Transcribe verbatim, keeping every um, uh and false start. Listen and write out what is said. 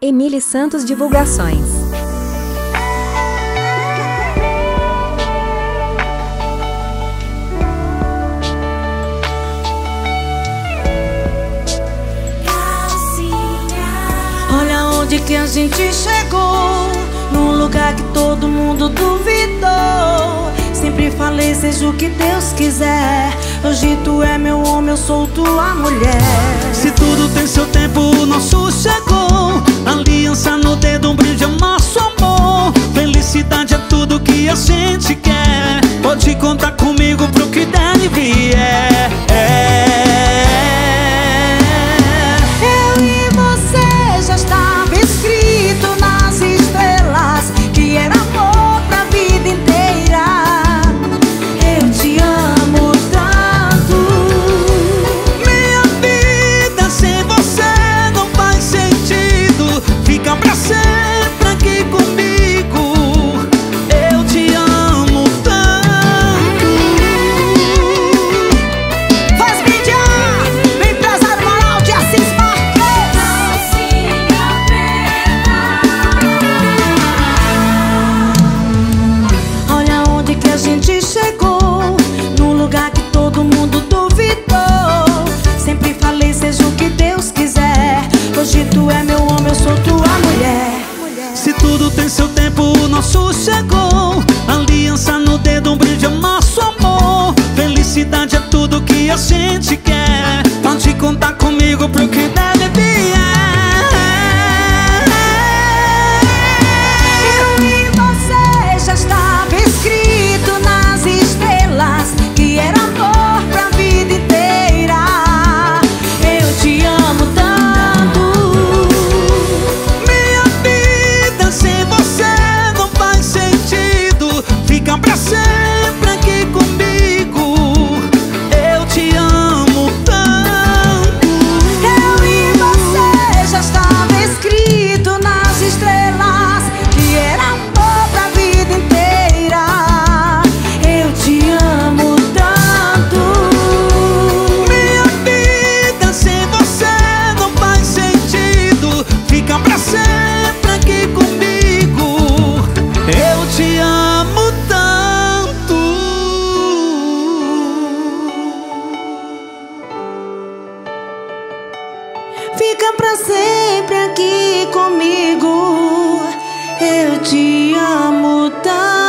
Emília Santos Divulgações. Olha onde que a gente chegou, num lugar que todo mundo duvidou. Sempre falei, seja o que Deus quiser. Hoje tu é meu homem, eu sou tua mulher. Se tudo tem seu tempo, o nosso chegou. Aliança no dedo, um brinde ao nosso amor. Felicidade é tudo que a gente quer. Pode contar comigo pro que der e vier. É. Eu e você já estava escrito nas estrelas que era amor pra vida inteira. Eu te amo tanto. Minha vida sem você não faz sentido. Fica pra sempre aqui comigo. Eu te amo tanto. Faz mídia, empresário moral de Assis Marques. Olha onde que a gente chegou, num lugar que todo mundo duvidou. Sempre falei, seja o que Deus quiser. Hoje tu é meu homem, eu sou tua mulher. Se tudo tem seu tempo, o nosso chegou. Aliança no dedo, um brinde ao nosso amor. Felicidade é tudo que a gente quer. Pode contar comigo pro que deve vier. Eu e você já estava escrito nas estrelas que era amor pra vida inteira. Eu te amo tanto. Minha vida sem você não faz sentido. Fica pra sempre aqui comigo. Eu te amo tanto. Eu e você já estava escrito nas estrelas que era amor pra vida inteira. Eu te amo tanto. Minha vida sem você não faz sentido. Fica pra sempre aqui comigo. Eu te amo tanto. Fica pra sempre aqui comigo. Eu te amo tanto.